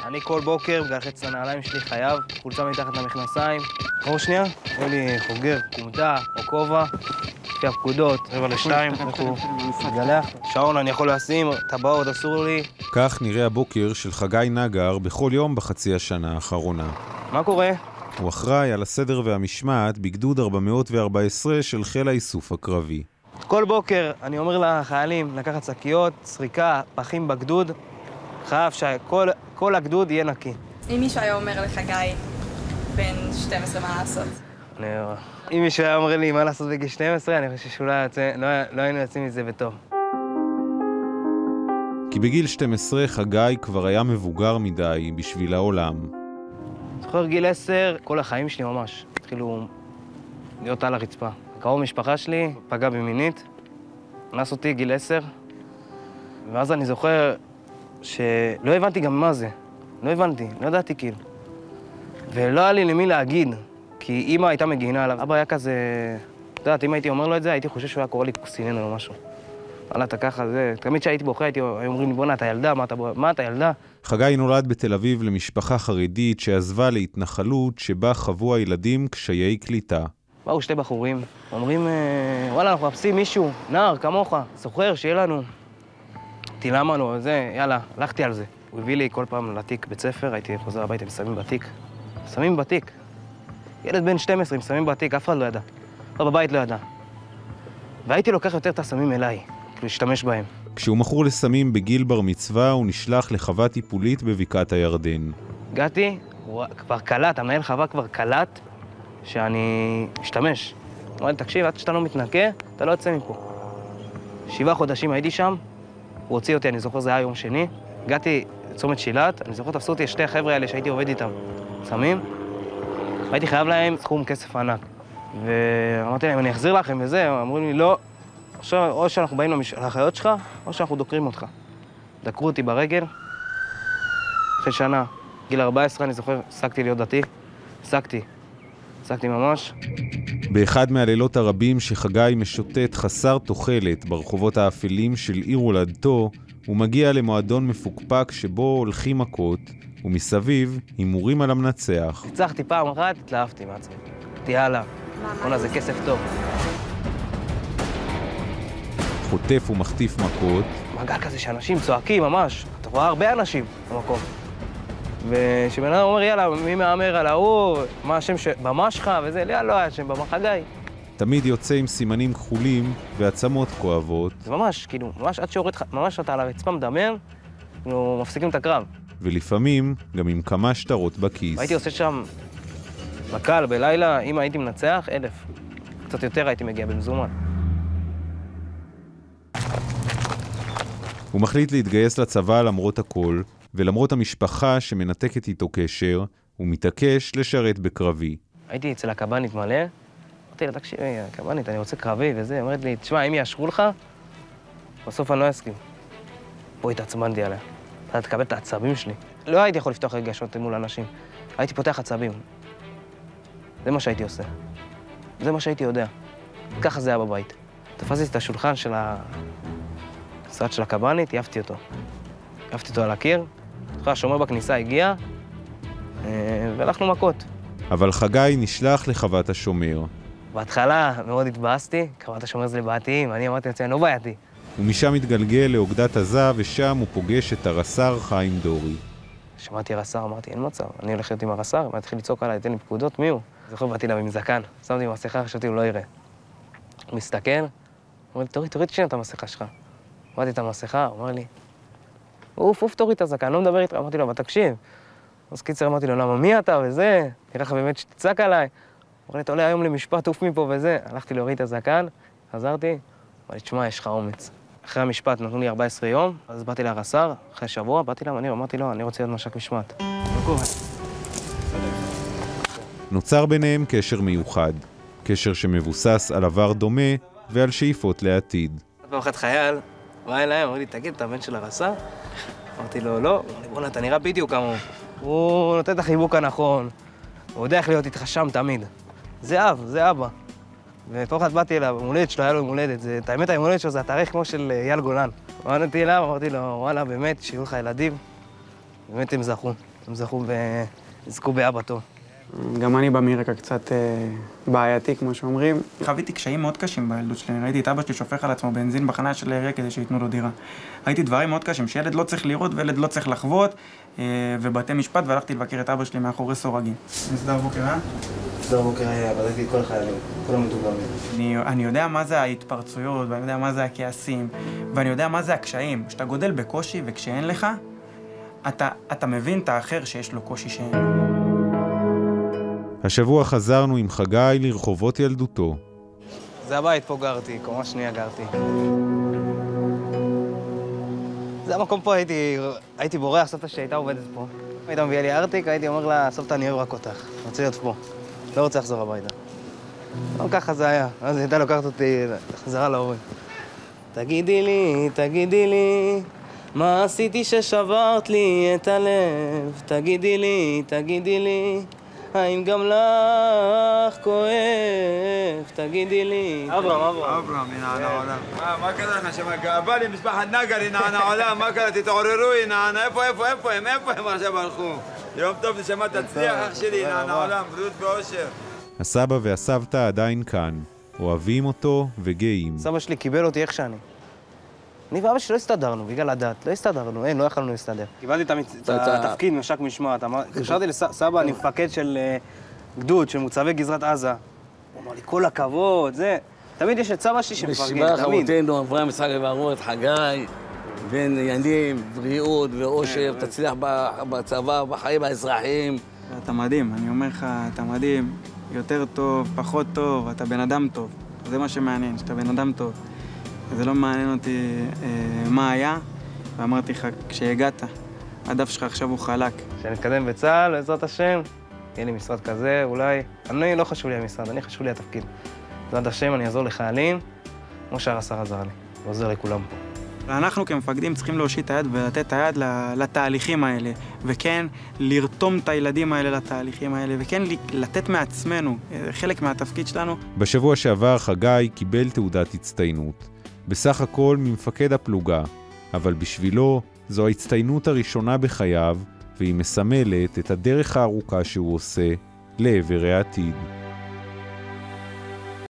אני כל בוקר מגלחץ את הנעליים שלי חייב, חולצה מתחת למכנסיים. ראו שנייה, אומר לי חוגר, קומטה או כובע, לפי הפקודות, 1:45, אנחנו נגלח. שעון אני יכול לשים, טבעות אסור לי. כך נראה הבוקר של חגי נגר בכל יום בחצי השנה האחרונה. מה קורה? הוא אחראי על הסדר והמשמעת בגדוד 414 של חיל האיסוף הקרבי. כל בוקר אני אומר לחיילים לקחת שקיות, סריקה, פחים בגדוד, חייב שכל הגדוד יהיה נקי. אם מישהו היה אומר לך, גיא, בן 12, מה לעשות? אם מישהו היה אומר לי מה לעשות בגיל 12, אני חושב שאולי לא היינו יוצאים מזה בטוב. כי בגיל 12 חגי כבר היה מבוגר מדי בשביל העולם. זוכר גיל 10, כל החיים שלי ממש התחילו להיות על הרצפה. קרוב משפחה שלי פגע במינית, נס אותי גיל 10, ואז אני זוכר שלא הבנתי גם מה זה. לא הבנתי, לא ידעתי כאילו. ולא היה לי למי להגיד, כי אמא הייתה מגינה עליו. אבא היה כזה, אתה יודעת, אם הייתי אומר לו את זה, הייתי חושב שהוא היה קורא לי קוסינן או משהו. וואלה, אתה ככה, זה... תמיד כשהייתי בוכה, היו אומרים לי, בוא'נה, אתה ילדה, מה אתה ילדה? חגי נולד בתל אביב למשפחה חרדית שעזבה להתנחלות שבה חוו הילדים קשיי קליטה. באו שתי בחורים, אומרים, וואלה, אנחנו מחפשים מישהו, נער, כמוך, סוחר, שיהיה לנו. למה לא, זה, יאללה, הלכתי על זה. הוא הביא לי כל פעם לתיק בית ספר, הייתי חוזר הביתה, הם שמים בתיק. שמים בתיק. ילד בן 12, הם שמים בתיק, אף אחד לא ידע. לא, בבית לא ידע. והייתי לוקח יותר את הסמים אליי, להשתמש בהם. כשהוא מכור לסמים בגיל בר מצווה, הוא נשלח לחווה טיפולית בבקעת הירדן. הגעתי, הוא כבר קלט, המנהל חווה כבר קלט שאני אשתמש. הוא אמר לי, תקשיב, עד שאתה לא מתנקה, אתה לא יוצא מפה. 7 חודשים הייתי שם, הוא הוציא אותי, אני זוכר, זה היה יום שני. הגעתי לצומת שילת, אני זוכר, תפסו אותי שתי החבר'ה האלה שהייתי עובד איתם. סמים, הייתי חייב להם סכום כסף ענק. ואמרתי להם, אני אחזיר לכם וזה, אמרו לי, לא, או שאנחנו באים לחיות שלך, או שאנחנו דוקרים אותך. דקרו אותי ברגל, אחרי שנה, גיל 14, אני זוכר, הפסקתי להיות דתי, הפסקתי ממש. באחד מהלילות הרבים שחגי משוטט חסר תוחלת ברחובות האפלים של עיר הולדתו, הוא מגיע למועדון מפוקפק שבו הולכים מכות, ומסביב הימורים על המנצח. ניצחתי פעם אחת, התלהבתי מעצמי. יאללה, בוא'נה, זה כסף טוב. חוטף ומחטיף מכות. מעגל כזה שאנשים צועקים ממש, אתה רואה הרבה אנשים במקום. ושבן אדם אומר, יאללה, מי מאמר על ההוא, מה השם במה שלך וזה, לא היה שם במה, חגי. תמיד יוצא עם סימנים כחולים ועצמות כואבות. זה ממש, כאילו, ממש עד שיורד לך, ממש אתה על הרצפה מדמם, כאילו, מפסיקים את הקרב. ולפעמים גם עם כמה שטרות בכיס. הייתי עושה שם בקל, בלילה, אם הייתי מנצח, 1,000. קצת יותר הייתי מגיע במזומן. הוא מחליט להתגייס לצבא למרות הכל, ולמרות המשפחה שמנתקת איתו קשר, הוא מתעקש לשרת בקרבי. הייתי אצל הקב"נית מלא, אמרתי לה, תקשיב, הקב"נית, אני רוצה קרבי וזה, היא אומרת לי, תשמע, אם יאשרו לך, בסוף אני לא אסכים. פה התעצבנתי עליה. אתה תקבל את העצבים שלי. לא הייתי יכול לפתוח רגשות מול אנשים. הייתי פותח עצבים. זה מה שהייתי עושה. זה מה שהייתי יודע. ככה זה היה בבית. תפסתי את השולחן של המשרד של הקב"נית, העפתי אותו. העפתי אותו על הקיר, השומר בכניסה הגיע, והלכנו מכות. אבל חגי נשלח לחוות השומר. בהתחלה מאוד התבאסתי, חוות השומר זה לבעתיים, אני אמרתי לעצמי, אני לא בעייתי. ומשם התגלגל לאוגדת עזה, ושם הוא פוגש את הרס"ר חיים דורי. שמעתי הרס"ר, אמרתי, אין מצב, אני הולך להיות עם הרס"ר, ואני התחיל לצעוק עליי, תן לי פקודות, מי הוא? זוכר, באתי לה עם זקן, שמתי עם מסכה, חשבתי, הוא לא יראה. הוא מסתכל, אמר לי, תוריד שנייה את המסכה שלך. אמרתי את המסכה, הוא אמר לי, אוף, תוריד את הזקן, לא מדבר איתך, אמרתי לו, אבל תקשיב. אז קיצר, אמרתי לו, למה מי אתה וזה? נראה לך באמת שתצעק עליי. אמר לי, אתה עולה היום למשפט, עוף מפה וזה. הלכתי להוריד את הזקן, חזרתי, אמר לי, תשמע, יש לך אומץ. אחרי המשפט נתנו לי 14 יום, אז באתי להרס"ר, אחרי שבוע, באתי למנהל, אמרתי לו, אני רוצה להיות מש"ק משמעת. לא קורה. נוצר ביניהם קשר מיוחד, קשר שמבוסס על עבר דומה ועל שאיפות לעתיד. פעם אחת חייל, בא אליי, אמר לי, תגיד, אתה הבן של הרס"ר? אמרתי לו, לא, בוא'נה, אתה נראה בדיוק כמוהו. הוא נותן את החיבוק הנכון, הוא יודע איך להיות איתך שם תמיד. זה אב, זה אבא. ופעם אחת באתי אליו, המולדת שלו, היה לו יום הולדת. האמת, היום הולדת שלו זה התאריך כמו של אייל גולן. אמרתי אליו, אמרתי לו, וואלה, באמת, שיהיו לך ילדים. באמת הם זכו וזכו באבא טוב. גם אני בא מרקע קצת בעייתי, כמו שאומרים. חוויתי קשיים מאוד קשים בילדות שלי. ראיתי את אבא שלי שופך על עצמו בנזין בחניה של העירייה כדי שייתנו לו דירה. ראיתי דברים מאוד קשים, שילד לא צריך לראות וילד לא צריך לחוות, ובתי משפט, והלכתי לבקר את אבא שלי מאחורי סורגים. נסדר בוקר, נסדר בוקר, בדקתי את כל החיילים, כל המדוגמים. אני יודע מה זה ההתפרצויות, ואני יודע מה זה הכעסים, ואני יודע מה זה הקשיים. כשאתה גודל בקושי וכשאין לך, אתה מבין את האחר שיש לו קושי שאין. השבוע חזרנו עם חגי לרחובות ילדותו. זה הבית, פה גרתי, קומה שנייה גרתי. זה המקום פה, הייתי בורח, סבתא שהייתה עובדת פה. הייתה מביאה לי ארטיק, הייתי אומר לה, סבתא, אני אוהב רק אותך, אני רוצה להיות פה. לא רוצה לחזור הביתה. אבל ככה זה היה, אז היא הייתה לוקחת אותי לחזרה להורים. תגידי לי, מה עשיתי ששברת לי את הלב? תגידי לי, האם גם לך כואב? תגידי לי. אברהם, הנה העולם. מה קרה לך שם? גאווה לי משפחת נגר, הנה העולם, מה קרה? תתעוררו, הנה, איפה הם עכשיו הלכו? יום טוב, נשמה, תצליח, אח שלי, הנה העולם, בריאות ואושר. הסבא והסבתא עדיין כאן, אוהבים אותו וגאים. סבא שלי קיבל אותי איך שאני. אני ואבא שלי לא הסתדרנו, בגלל הדת, לא הסתדרנו, לא יכלנו להסתדר. קיבלתי את התפקיד מש"ק משמעת, חשבתי לסבא, אני מפקד של גדוד, של מוצבי גזרת עזה. הוא אמר לי, כל הכבוד, זה... תמיד יש את סבא שלי שמפרגן, תמיד. אבותינו, אברהם, יצחק ואהרון, חגי, בן ינים, בריאות ואושר, תצליח בצבא, בחיים האזרחיים. אתה מדהים, אני אומר לך, אתה מדהים, יותר טוב, פחות טוב, אתה בן אדם טוב. זה מה שמעניין, שאתה בן אדם טוב. זה לא מעניין אותי מה היה, ואמרתי לך, כשהגעת, הדף שלך עכשיו הוא חלק. כשנתקדם בצה"ל, בעזרת השם, יהיה לי משרד כזה, אולי... אני לא חשוב לי המשרד, אני חשוב לי התפקיד. בעזרת השם, אני אעזור לחיילים, כמו שהרס"ר עזר לי, ועוזר לכולם פה. אנחנו כמפקדים צריכים להושיט את היד ולתת את היד לתהליכים האלה, וכן, לרתום את הילדים האלה לתהליכים האלה, וכן, לתת מעצמנו, חלק מהתפקיד שלנו. בשבוע שעבר חגי קיבל תעודת הצטיינות. בסך הכל ממפקד הפלוגה, אבל בשבילו זו ההצטיינות הראשונה בחייו, והיא מסמלת את הדרך הארוכה שהוא עושה לעבר העתיד.